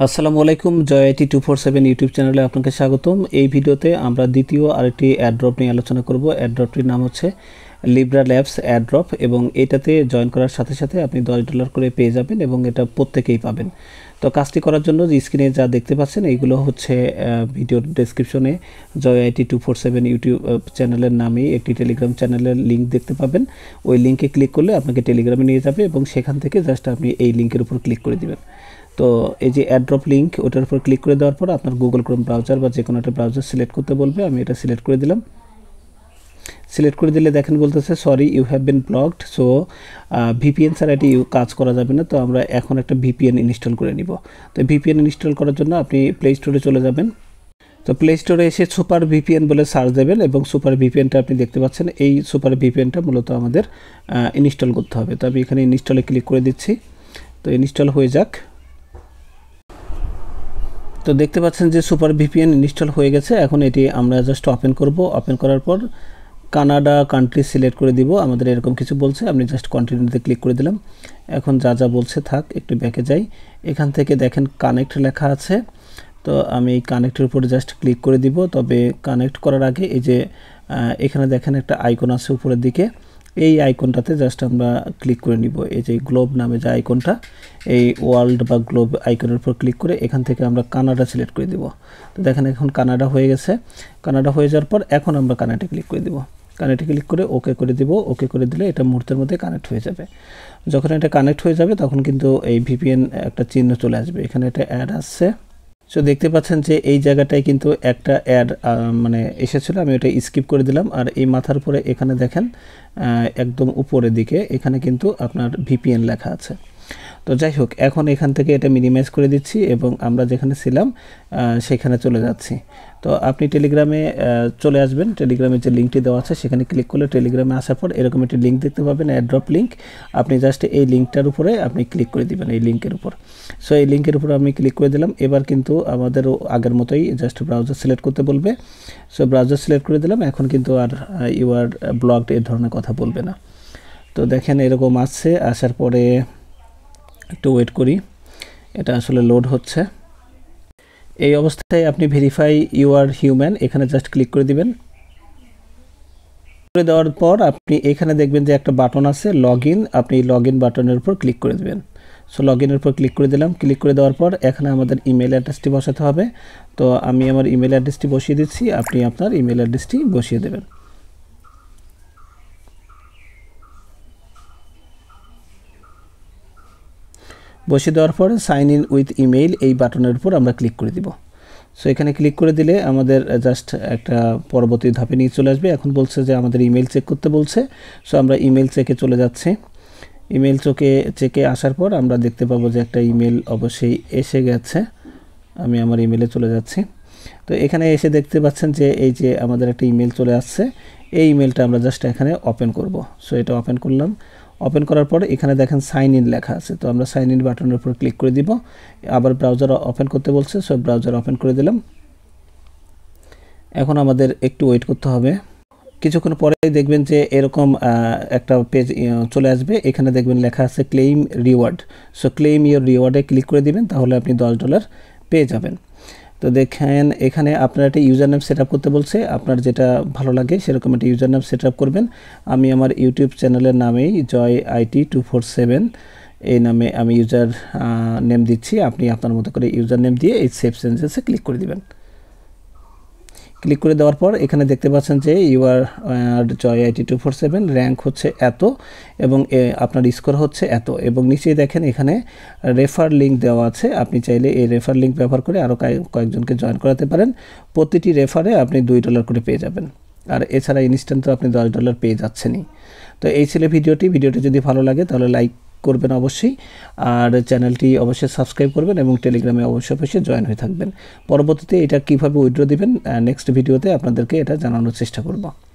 আসসালামু আলাইকুম JOYIT247 YouTube চ্যানেলে আপনাকে স্বাগতম। এই ভিডিওতে আমরা দ্বিতীয় আরেকটি এয়ারড্রপ নিয়ে আলোচনা করব। এয়ারড্রপটির নাম হচ্ছে Libra Labs এয়ারড্রপ এবং এটাতে জয়েন করার সাথে সাথে আপনি $10 করে পেয়ে যাবেন এবং এটা প্রত্যেকেই পাবেন। তো কাজটি করার জন্য যে স্ক্রিনে যা দেখতে পাচ্ছেন এইগুলো হচ্ছে ভিডিওর ডেসক্রিপশনে JOYIT247 ইউটিউব চ্যানেলের নামে একটি টেলিগ্রাম চ্যানেলের লিঙ্ক দেখতে পাবেন। ওই লিঙ্কে ক্লিক করলে আপনাকে টেলিগ্রামে নিয়ে যাবে এবং সেখান থেকে জাস্ট আপনি এই লিঙ্কের উপর ক্লিক করে দিবেন। তো এই যে এয়ারড্রপ লিঙ্ক ওটার উপর ক্লিক করে দেওয়ার পর আপনার গুগল ক্রোম ব্রাউজার বা যে কোনো একটা ব্রাউজার সিলেক্ট করতে বলবে। আমি এটা সিলেক্ট করে দিলাম। সিলেক্ট করে দিলে দেখেন বলতেছে sorry you have been blocked. So VPN ছাড়া এটি কাজ করা যাবে না। তো আমরা এখন একটা ভিপিএন ইনস্টল করে নিব। তো ভিপিএন ইনস্টল করার জন্য আপনি প্লে স্টোরে চলে যাবেন। তো প্লে স্টোরে এসে সুপার ভিপিএন বলে সার্চ দেবেন এবং সুপার ভিপিএনটা আপনি দেখতে পাচ্ছেন। এই সুপার ভিপিএনটা মূলত আমাদের ইনস্টল করতে হবে। তো আমি এখানে ইনস্টলে ক্লিক করে দিচ্ছি। তো ইনস্টল হয়ে যাক। তো দেখতে পাচ্ছেন যে সুপার ভিপিএন ইনস্টল হয়ে গেছে। এখন এটি আমরা জাস্ট ওপেন করব। ওপেন করার পর কানাডা কান্ট্রি সিলেক্ট করে দিব। আমাদের এরকম কিছু বলছে, আমি জাস্ট কন্টিনিউতে ক্লিক করে দিলাম। এখন যা যা বলছে থাক, একটু ব্যাকে যাই। এখান থেকে দেখেন কানেক্ট লেখা আছে। তো আমি এই কানেক্টের উপরে জাস্ট ক্লিক করে দিব। তবে কানেক্ট করার আগে এই যে এখানে দেখেন একটা আইকন আছে উপরের দিকে, এই আইকনটাতে জাস্ট আমরা ক্লিক করে নিব। এই যে গ্লোব নামে যে আইকনটা, এই ওয়ার্ল্ড বা গ্লোব আইকনের উপর ক্লিক করে এখান থেকে আমরা কানাডা সিলেক্ট করে দিব। তো দেখেন এখন কানাডা হয়ে গেছে। কানাডা হয়ে যাওয়ার পর এখন আমরা কানেক্টে ক্লিক করে দিব। কানেক্টে ক্লিক করে ওকে করে দিব। ওকে করে দিলে এটা মুহূর্তের মধ্যে কানেক্ট হয়ে যাবে। যখন এটা কানেক্ট হয়ে যাবে তখন কিন্তু এই ভিপিএন একটা চিহ্ন চলে আসবে। এখানে একটা অ্যাড আসছে। সো দেখতে পাচ্ছেন যে এই জায়গাটায় কিন্তু একটা অ্যাড মানে এসেছিল, আমি ওটা স্কিপ করে দিলাম। আর এই মাথার উপরে এখানে দেখেন একদম উপরের দিকে এখানে কিন্তু আপনার ভিপিএন লেখা আছে। তো যাই হোক, এখন এখান থেকে এটা মিনিমাইজ করে দিচ্ছি এবং আমরা যেখানে ছিলাম সেখানে চলে যাচ্ছি। তো আপনি টেলিগ্রামে চলে আসবেন। টেলিগ্রামে যে লিঙ্কটি দেওয়া আছে সেখানে ক্লিক করলে টেলিগ্রামে আসার পর এরকম একটি লিঙ্ক দেখতে পাবেন, এয়ারড্রপ লিঙ্ক। আপনি জাস্ট এই লিঙ্কটার উপরে আপনি ক্লিক করে দিবেন, এই লিঙ্কের উপর। সো এই লিঙ্কের উপর আমি ক্লিক করে দিলাম। এবার কিন্তু আমাদের আগের মতোই জাস্ট ব্রাউজার সিলেক্ট করতে বলবে। সো ব্রাউজার সিলেক্ট করে দিলাম। এখন কিন্তু আর ইউ আর ব্লকড এই ধরনের কথা বলবে না। তো দেখেন এরকম আসছে। আসার পরে একটু ওয়েট করি, এটা আসলে লোড হচ্ছে। এই অবস্থায় আপনি ভেরিফাই ইউ আর হিউম্যান এখানে জাস্ট ক্লিক করে দিবেন। করে দেওয়ার পর আপনি এখানে দেখবেন যে একটা বাটন আছে লগ ইন, আপনি লগ ইন বাটনের উপর ক্লিক করে দেবেন। সো লগ ইনের উপর ক্লিক করে দিলাম। ক্লিক করে দেওয়ার পর এখানে আমাদের ইমেল অ্যাড্রেসটি বসাতে হবে। তো আমি আমার ইমেল অ্যাড্রেসটি বসিয়ে দিচ্ছি, আপনি আপনার ইমেল অ্যাড্রেসটি বসিয়ে দেবেন। বসিয়ে দেওয়ার পর সাইন ইন উইথ ইমেইল এই বাটনের উপর আমরা ক্লিক করে দিব। সো এখানে ক্লিক করে দিলে আমাদের জাস্ট একটা পরবর্তী ধাপে নিয়ে চলে আসবে। এখন বলছে যে আমাদের ইমেল চেক করতে বলছে। সো আমরা ইমেল চেকে চলে যাচ্ছি। ইমেল চেকে আসার পর আমরা দেখতে পাবো যে একটা ইমেল অবশ্যই এসে গেছে। আমি আমার ইমেলে চলে যাচ্ছি। তো এখানে এসে দেখতে পাচ্ছেন যে এই যে আমাদের একটা ইমেল চলে আসছে। এই ইমেলটা আমরা জাস্ট এখানে ওপেন করব। সো এটা ওপেন করলাম। ওপেন করার পর এখানে দেখেন সাইন ইন লেখা আছে। তো আমরা সাইন ইন বাটনের উপর ক্লিক করে দিব। আবার ব্রাউজার ওপেন করতে বলছে। সো ব্রাউজার ওপেন করে দিলাম। এখন আমাদের একটু ওয়েট করতে হবে। কিছুক্ষণ পরেই দেখবেন যে এরকম একটা পেজ চলে আসবে। এখানে দেখবেন লেখা আছে claim reward. So claim your রিওয়ার্ডে ক্লিক করে দিবেন, তাহলে আপনি $10 পেয়ে যাবেন। তো দেখেন এখানে আপনার একটা ইউজার নেম সেট আপ করতে বলছে। আপনার যেটা ভালো লাগে সেরকম একটা ইউজার নেম সেট আপ করবেন। আমি আমার ইউটিউব চ্যানেলের নামেই JOYIT247 এই নামে আমি ইউজার নেম দিচ্ছি। আপনি আপনার মতো করে ইউজার নেম দিয়ে এই সেভ চেঞ্জেসে ক্লিক করে দিবেন। ক্লিক করে দেওয়ার পর এখানে দেখতে পাচ্ছেন যে ইউ আর JOYIT247 র্যাঙ্ক হচ্ছে এত এবং আপনার স্কোর হচ্ছে এত, এবং নিচেই দেখেন এখানে রেফার লিঙ্ক দেওয়া আছে। আপনি চাইলে এই রেফার লিঙ্ক ব্যবহার করে আরও কয়েকজনকে জয়েন করাতে পারেন। প্রতিটি রেফারে আপনি $2 করে পেয়ে যাবেন। আর এছাড়া ইনস্ট্যান্ট তো আপনি $10 পেয়ে যাচ্ছেনই। তো এই ছিল ভিডিওটি যদি ভালো লাগে তাহলে লাইক করবেন অবশ্যই, আর চ্যানেলটি অবশ্যই সাবস্ক্রাইব করবেন এবং টেলিগ্রামে অবশ্যই জয়েন হয়ে থাকবেন। পরবর্তীতে এটা কিভাবে উইথড্র দিবেন নেক্সট ভিডিওতে আপনাদেরকে এটা জানানোর চেষ্টা করব।